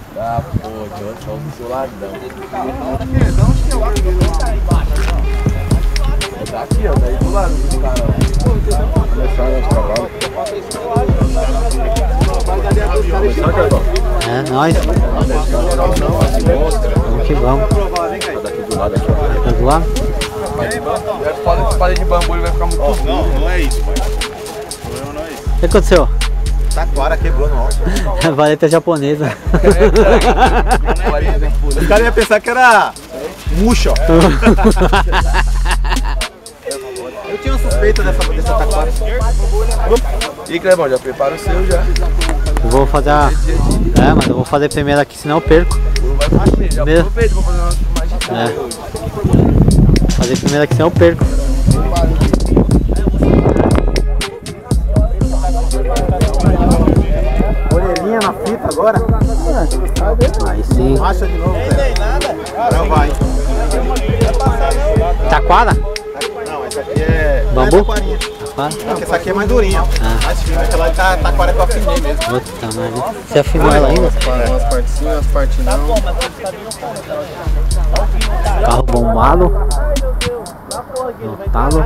Ah, pô, eu só do seu ladão. Daqui, ó, daí do lado do cara. Começaram os cavalos. É, nóis. Vamos que vamos. Daqui do lado, aqui, ó. Tá do lado? Espada de bambu, ele vai ficar muito duro. Não é isso, pai. Não é isso. O que aconteceu? Taquara quebrou no alto. A vareta japonesa. Os caras iam pensar que era murcha, ó. Eu tinha uma suspeita dessa taquara. E Clebão, já prepara o seu já. Eu vou fazer a... É, mas eu vou fazer primeiro aqui, senão eu perco. Vai fazer, já aproveita, vou fazer uma mais de hoje. Vou fazer primeiro aqui, senão eu perco. Orelhinha na fita agora. Aí sim. Racha de novo, Zé. Agora vai. Taquara? Não, essa aqui é... Bambu? Não é taquarinha. Taquara? Porque essa aqui é mais durinha. Mais fina. Aquela ali tá taquara que eu afinei mesmo. Puta merda. Você afinou ela ainda? Umas partes sim, umas partes não. Carro bombado. No talo.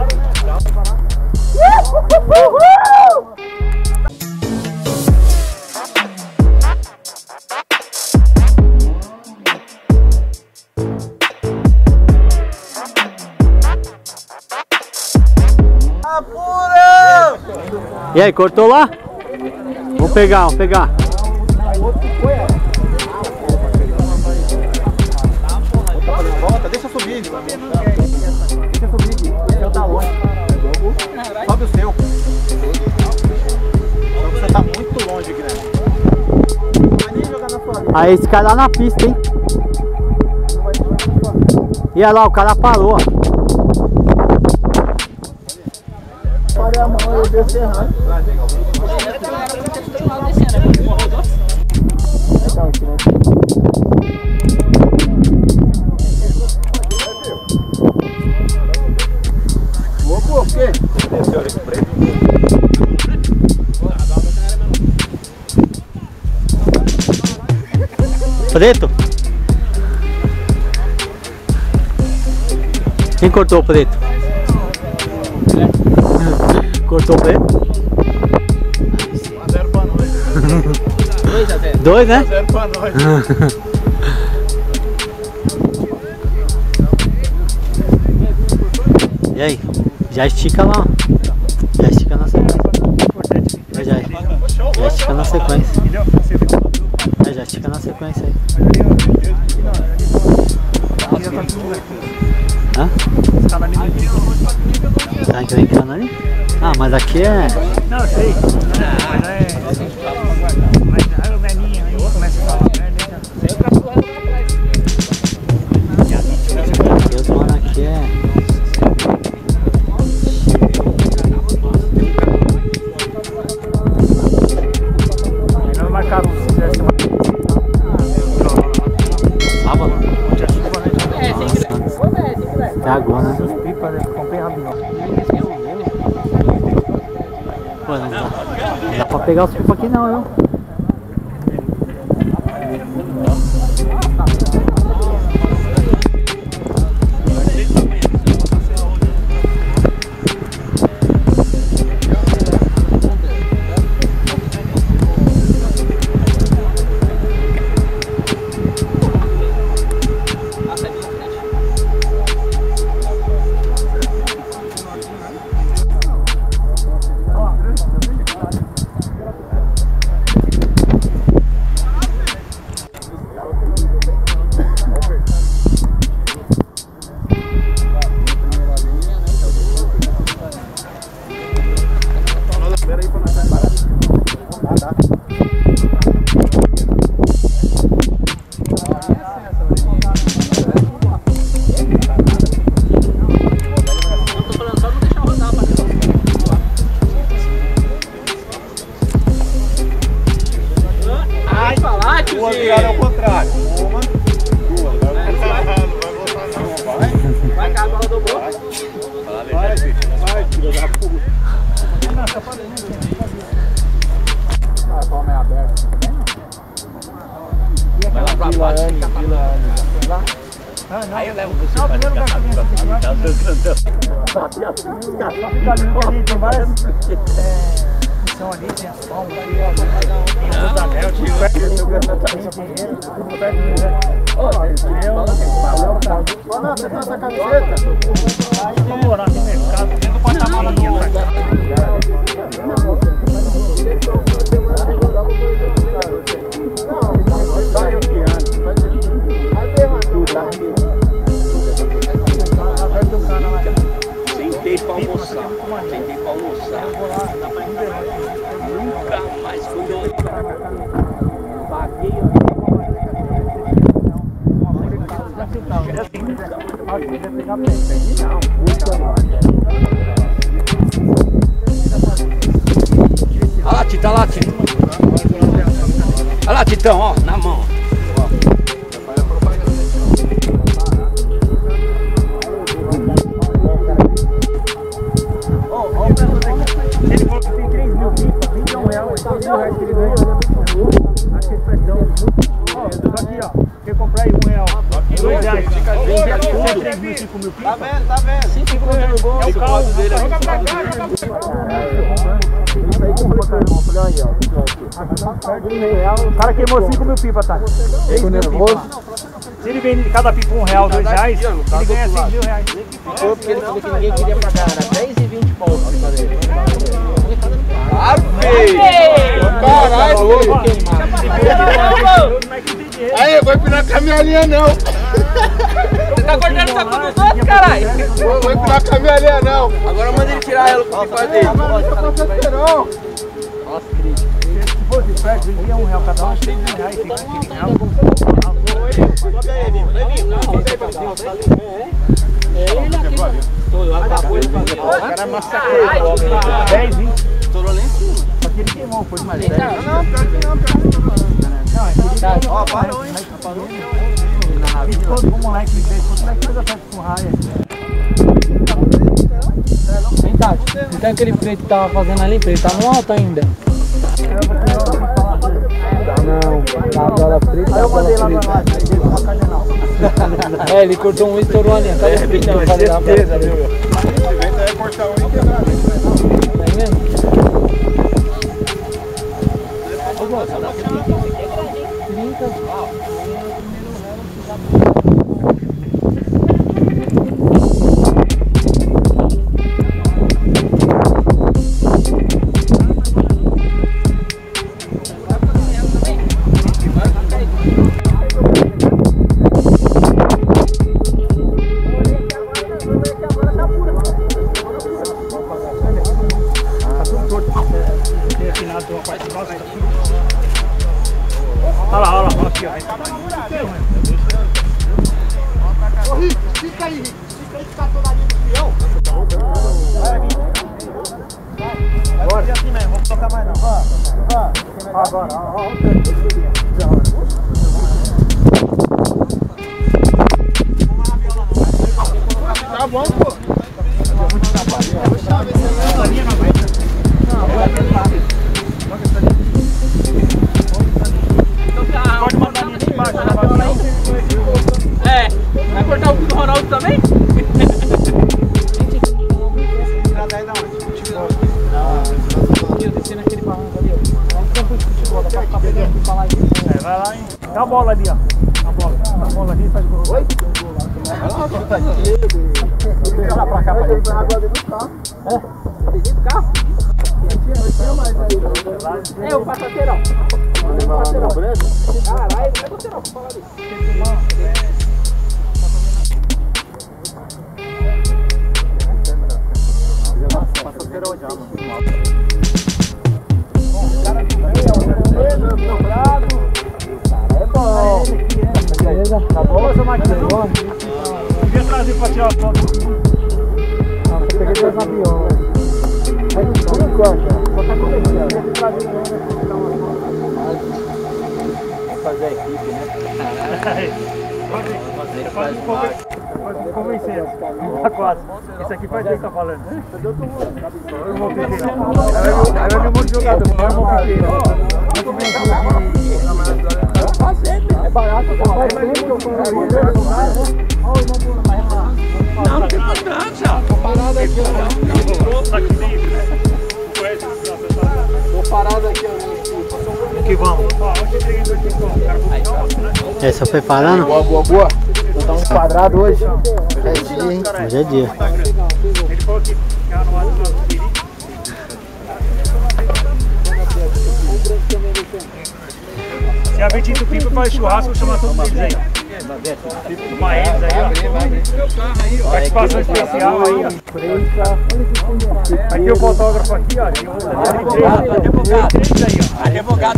E aí, cortou lá? Vamos pegar, vamos pegar. Volta, deixa subir. Deixa subir. O seu tá longe. Sobe o seu. Só que você tá muito longe, Guilherme. Não vai nem jogar na sua vida. Aí esse cara lá na pista, hein? E olha lá, o cara parou, ó. Parei a mão, eu desci errado. Opa, o quê? Preto? Quem cortou o preto? Cortou o preto? 1-0 pra nós. 2-0. 2, né? 1-0 pra nós. E aí? Já estica lá, ó. Já estica na sequência. Já estica na sequência. Já estica na sequência aí. Hã? Tá encrencando ali? Ah, mas aqui é... Não, sei. Mas é... Mas a velhinha aí começa a falar, né? Aqui eu tô falando aqui é... Não marcaram se fizesse uma... Sábado? Tinha chuva, né? Até agora, né? Essas pipas, né? Comprei rapidinho. Pô, não dá pra pegar os pipos aqui não, viu? Duas viradas ao contrário. Uma, duas. Não vai voltar não. Vai. Vai cá, a bola dobrou. Vai, gente. Vai, filho da puta. Ah, toma é aberto. Aí eu levo você pra cá. Tem várias funções ali, tem as palmas ali, tem os anel, tem essa camiseta. vamos morar aqui no mercado, dentro do porta-malinha pra cá. Sentei pra almoçar. Nunca mais quando eu paguei. Olha lá, Titão, lá, Titão. Olha lá, Titão, ó, na mão. Ele falou que tem 3 mil pipas, 21 reais, 3 mil reais que ele ganha. Acho que é pressão. Aqui, ó, quer comprar aí 1 real, 2 reais. Vende tudo. 3 mil, 5 mil pipas. Tá vendo? 5 mil reais no bolso. É o carro dele. Joga pra cá, Isso aí comprou carvão, falei aí, ó. O cara queimou 5 mil pipas, tá? Ficou nervoso? Se ele vende cada pipa 1 real, 2 reais, ele ganha 5 mil reais. Foi porque ele falou que ninguém queria pagar, era 10 e 20 pau pra fazer. Caralho, aí, vai pinar com a minha linha não. Você tá cortando essa conta dos outros, caralho? Vai pinar com a minha linha não. Agora manda ele tirar ela com o pipa dele. Se fosse perto, vendia 1 real cada um, 6 mil reais, fica aquele real. O cara massacrou. 10, 20. Estourou lá em cima. Só que ele queimou, foi mais 10. Não, Ó, parou, hein? Todo o moleque fez, todo moleque fez a festa com raia. Vem, Tati. Então aquele preto que tava fazendo ali, ele tá no alto ainda. Não, tá agora preto. Aí eu mandei lá pra lá, É, ele cortou um e estourou ali. Tá no preto que eu falei lá pra ele. Esse vento aí é cortar um e quebrar. Tá aí mesmo? Olha lá, aqui, ó. Fica aí, fica aí que tá toda a linha do peão. Agora assim mesmo, vamos tocar mais não. Agora, ó. Tá bom, pô. Essa linha não aguenta. Não, pode essa linha. Pode mandar a linha de baixo, né, Babião? É, vai cortar o do Ronaldo também? Descendo aquele barranco ali, ó. Vamos campo de futebol, dá pra ficar pegando e falar isso. Vai lá, hein? Dá a bola ali, ó. A bola ali faz gol. Oi? Vai lá, tá aqui. Vai lá pra cá, pra dentro. É? Dentro do carro? É, o passageirão. Caralho, não é você não, vou falar disso. Beleza? Tá bom, seu Marquinhos? Podia trazer pra tirar a foto. Não, eu peguei 2 aviões. Mas por enquanto, só tá começando. Vamos fazer a equipe, né? Pode convencer. Tá quase. Isso aqui faz tempo que tá falando. Eu vou pedir. Aí vai vir um monte de jogador. Vai vir um monte de barato, tá mais tempo que eu falo. Não, não tem importância. Tô parado aqui, ó. Tô parado aqui, ó. Que vamos. E aí, só preparando? Boa. Vou dar um quadrado hoje. É dia, hein? Hoje é dia. Ele falou que ficava no lado do Piri. Se a Betito Pipa faz churrasco, eu chamo todos eles aí. Uma eles aí, ó. Participação especial aí, ó. Aqui o fotógrafo aqui, ó. Advogado. Advogado.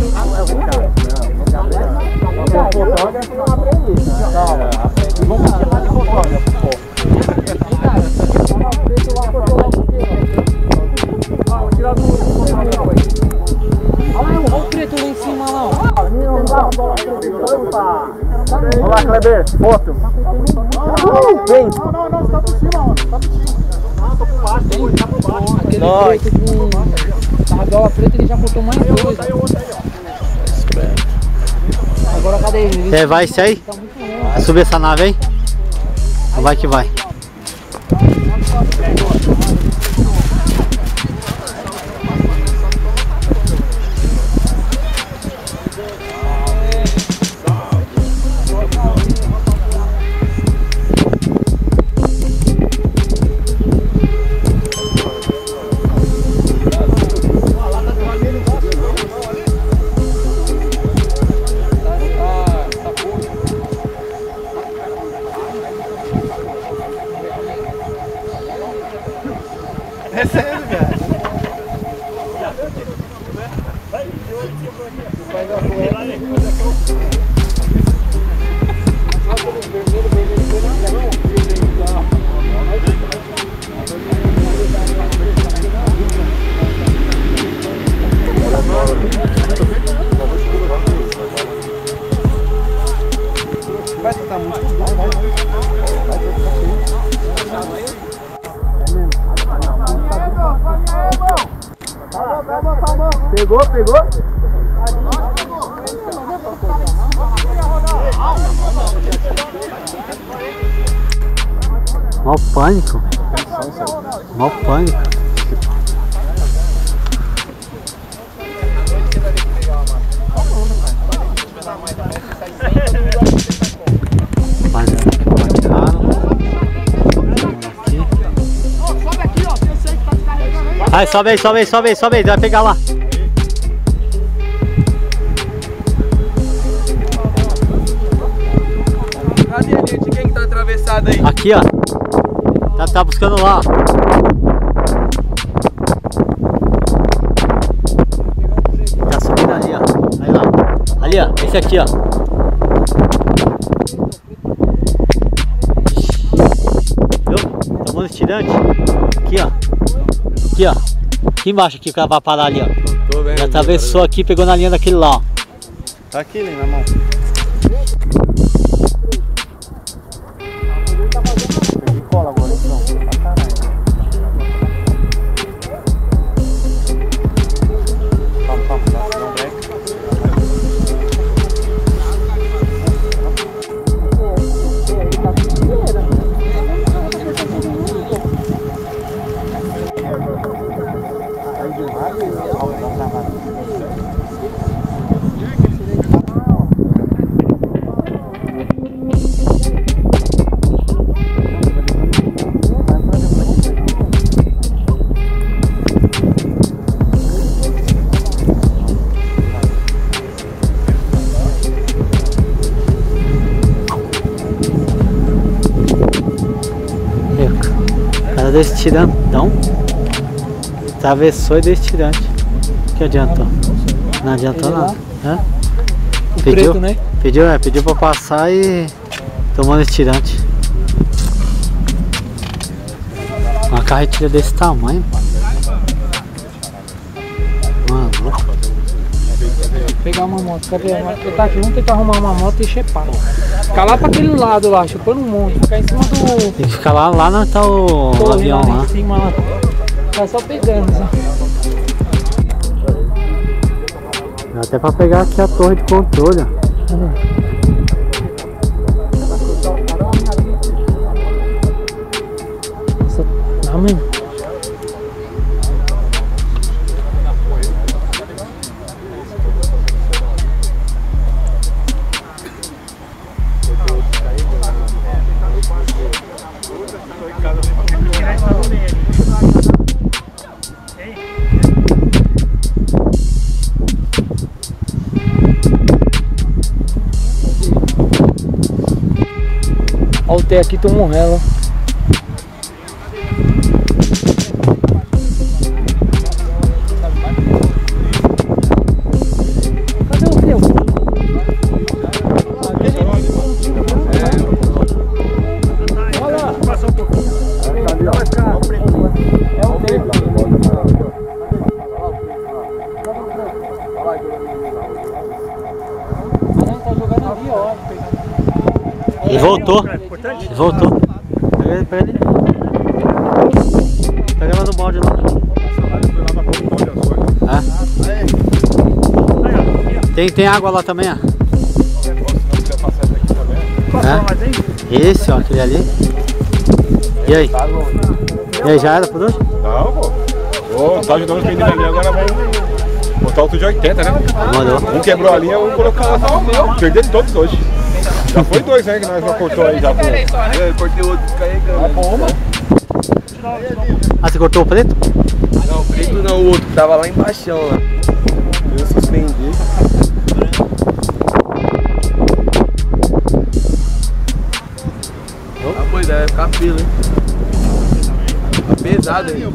Fotógrafo não aprende isso. Vamos chamar de fotógrafo, pô. Vou tirar do fotógrafo aí. Olha o preto lá em cima, lá, ó. Vamos lá, Kleber, foto. Vem. Não, tá por cima, ó. Tá por cima. Não, tô por baixo, tá por baixo. Aquele preto com argola preta, ele já botou mais dois. Agora cadê ele? Você vai isso aí? Vai subir essa nave aí? Ou vai que vai? Pegou? Mó pânico. Mó pânico. Vai, sobe aí, vai pegar lá. Cadê a gente? Quem que tá atravessado aí? Aqui, ó. Tá buscando lá. Tá subindo ali, ó. Aí lá. Ali, ó. Esse aqui, ó. Viu? Tomando estirante. Aqui, ó. Aqui, ó. Aqui embaixo, aqui, o cara vai parar ali, ó. Tô vendo. Já atravessou aqui, pegou na linha daquele lá, ó. Tá aqui, né, na mão. Cola agora, então. Pra caralho. Vamos, dá um break. Cara desse tirantão. Atravessou e desse tirante. O que adiantou? Não adiantou nada. Hã? Pediu, preto, né? Pediu pra passar e tomando esse tirante. Uma carretilha desse tamanho, pô. Mano. Pegar uma moto, cadê a moto? Eu tá aqui, vamos tentar arrumar uma moto e chepar. Ficar lá pra aquele lado lá, chupando um monte. Ficar em cima do... Tem que ficar lá não tá o avião lá. Em cima lá. Tá só pegando, só. Dá até pra pegar aqui a torre de controle, ó. Olha o T aqui, tu morrendo. Cadê o teu? Olha lá. Passa um pouquinho. É o teu. Tá jogando ali, ó. Ele voltou. Ele voltou. Pega ele, pega ele. Pega ela no balde lá. É. Tem água lá também, ó. É. Esse, ó, aquele ali. E aí? E aí, já era por hoje? Não, pô. Ô, tá ajudando os meninos ali, agora vamos botar outro de 80, né? Mandou. Um quebrou a linha, um colocou lá. Perderam todos hoje. Já foi 2, né, que nós já cortou aí já. Eu cortei o outro carregando. Ah, você cortou o preto? Não, o preto não, o outro que tava lá embaixo lá. Eu suspendi. Ah, pois é, vai ficar fila, hein? Tá pesado aí.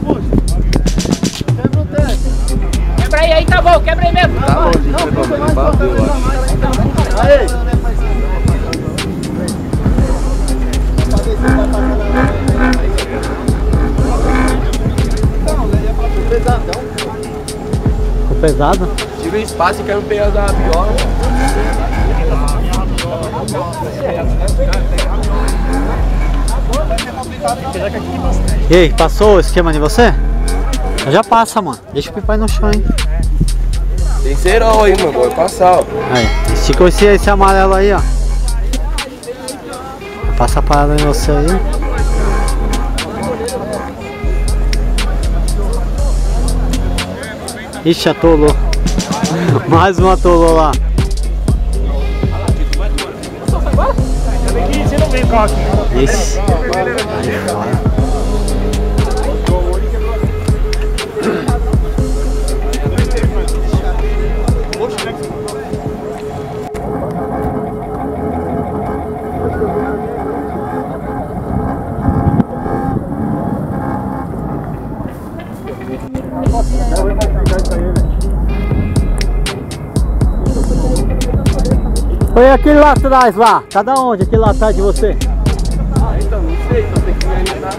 Quebra aí, tá bom, quebra aí mesmo. Tá bom, gente, ele bateu, eu acho. Aí! Ficou pesado? Tive um espaço e quero pegar da viola. E aí, passou o esquema de você? Já passa, mano. Deixa o pipai no chão, hein? Tem cerol aí, mano. Vai passar, ó. Aí, estica esse amarelo aí, ó. Passa a parada em você aí. Ixi, atolou. Mais um atolou lá. Ixi. Aí fora. Foi aquele lá atrás lá, cada onde? Aquele lá atrás de você? Ah, então, não sei, então tem que me ajudar.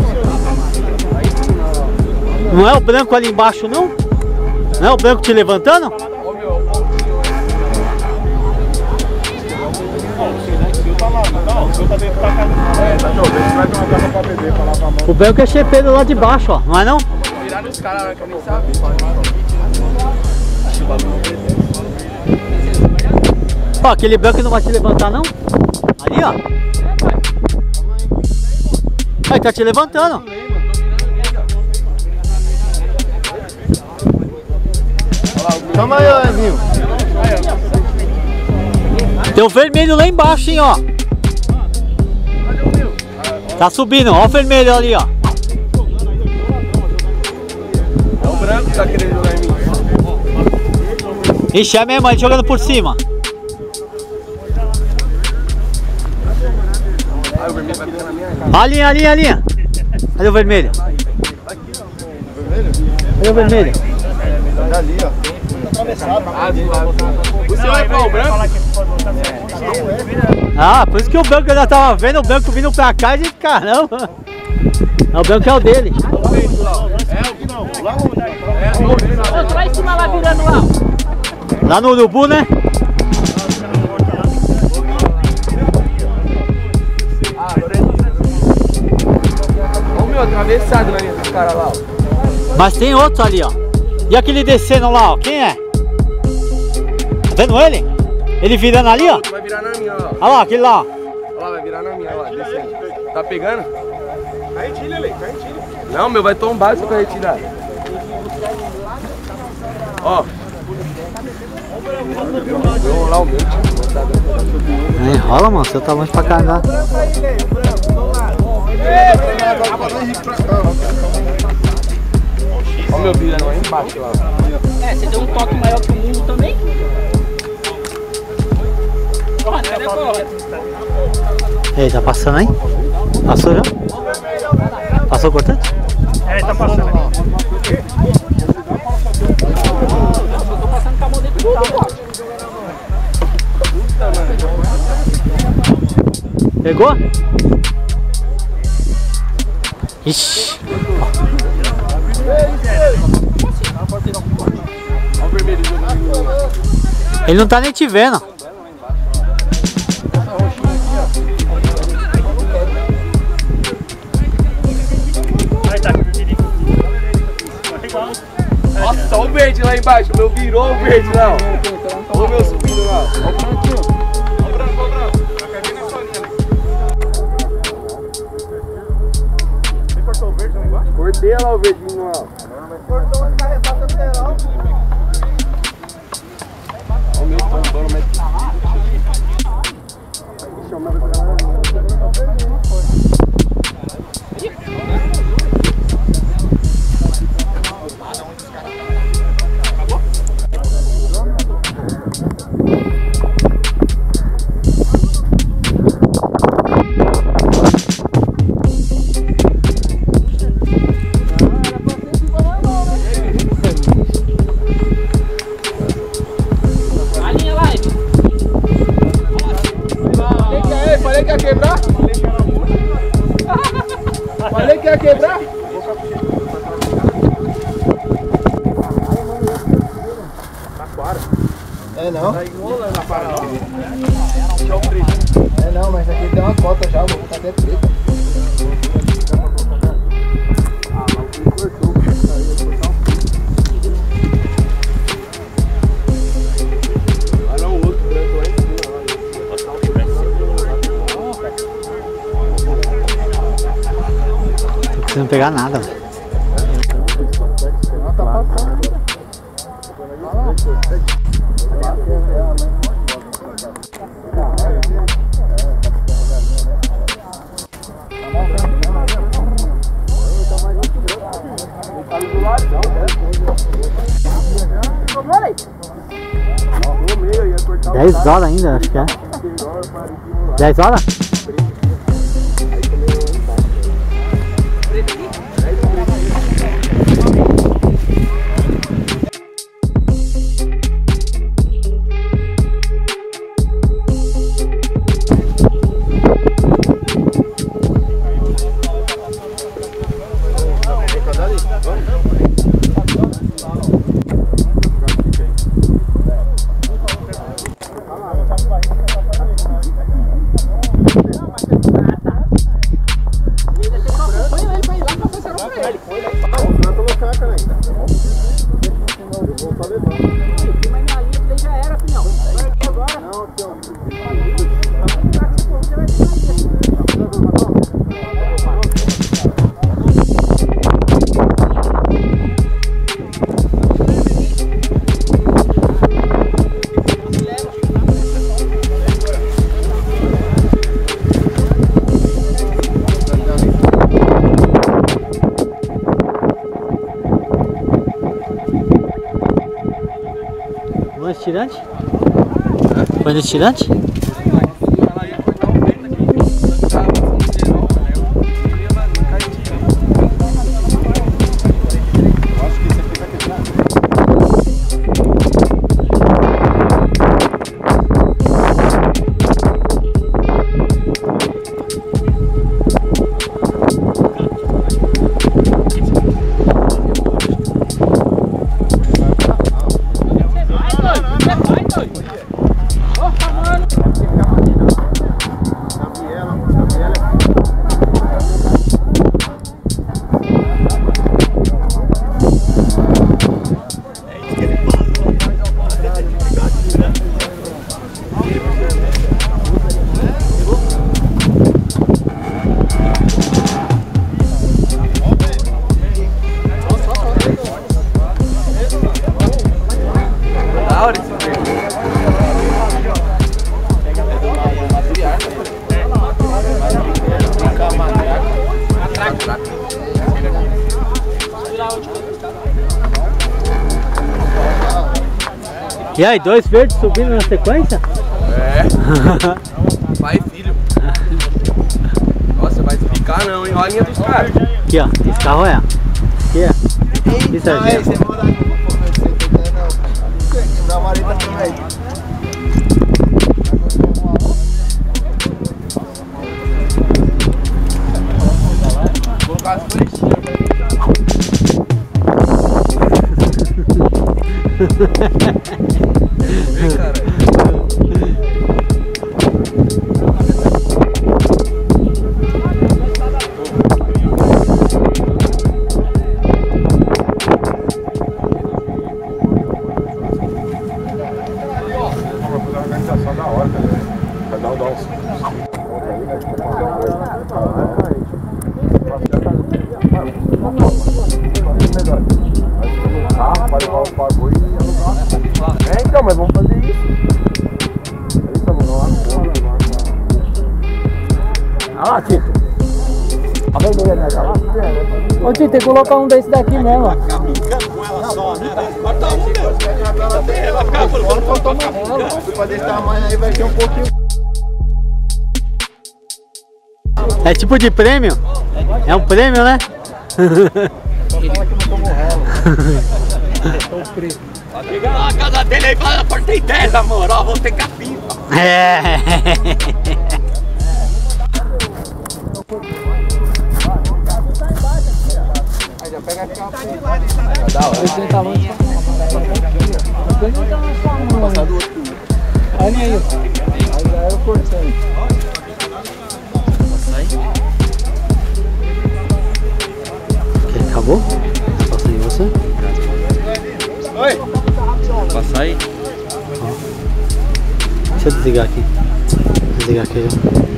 Não é o branco ali embaixo não? Não é o branco te levantando? Ô, meu. Tá chovendo, vai ter uma garrafa pra beber, pra lavar a mão. O branco é chepeiro lá de baixo, ó, não é não? Viraram os caras lá que eu nem sabia. Ó, aquele branco não vai te levantar não? Ali, ó. Aí, tá te levantando. Chama aí, Evinho. Tem o vermelho lá embaixo, hein, ó. Tá subindo, ó o vermelho ali, ó. É o branco que tá querendo jogar em mim. Ixi, é mesmo, ele jogando por cima. Ah, o vermelho vai pegar na minha cara. A linha, a linha. Cadê o vermelho? Cadê o vermelho? Ali, ó. Ah, do lado. Você vai qual, o branco? Ah, por isso que o branco ainda tava vendo o branco vindo pra cá e a gente, caramba. O branco é o dele. Outro lá em cima lá virando lá. Lá no urubu, né? Olha o meu atravessado na linha dos caras lá, ó. Mas tem outro ali, ó. E aquele descendo lá, ó. Quem é? Tá vendo ele? Ele virando ali, ó. Vai virar na minha, ó. Olha lá, aquele lá, ó. Olha lá, vai virar na minha, olha lá, descendo. Tá pegando? Carretilha ali, carretilha. Não, meu, vai tombar essa carretilha. Ó. Vou rolar o meu, tio. Enrola, mano. Você tá longe pra carregar. Olha o meu virando aí embaixo lá. É, você deu um toque maior que o mundo também. Porra, cadê a bola? E aí, tá passando aí? Passou já? Passou o cortante? É, tá passando ali. Tô passando com a mão dentro do carro. Pegou? Ixi. Ele não tá nem te vendo. Aí tá, Nossa, olha o verde lá embaixo, meu virou o verde lá, ó. Olha o meu subindo lá. Olha o branquinho. Olha o branco, olha o branco. Vai cair na solinha ali. Você cortou o verde lá embaixo? Cortei lá o verdinho lá. Cortou o carregado lateral. Olha o meu tombando, mas... Falei que ia quebrar? Falei que ia quebrar? É não. É não, mas aqui tem uma cota já, vou botar até preta. Não precisa pegar nada, velho. Tá 10 horas ainda, acho que é. 10 horas? Foi no estirante? Foi no estirante? E aí, dois verdes subindo na sequência? É. Pai e filho. Ah não, hein? Olha a linha dos caras. Aqui, ó. Esse carro é. Aqui é. Isso é, Aí, você manda aqui pro povo, você tá entendendo? Dá uma vareta também. Colocar as flechinhas. Vem, cara. Organização da hora, cara. Vai dar uns vai levar o bagulho e alugar. Então, mas vamos fazer isso. Aí estamos lá. Ah lá, Tito. A vermelha, né? Tá lá? Ô Tito, tem que colocar um desse daqui mesmo, ó. Pra desse tamanho aí vai ser um pouquinho. É tipo de prêmio? É um prêmio, né? Chega lá na casa dele aí e fala, cortei 10, amor, ó, vou ter capim. É. Aí já pega aqui uma Esse tá longe. Olha aí. Aí já era o cortante. Acabou? Posso ir você? Oi! Passa aí. Deixa eu desligar aqui. Desligar aqui já.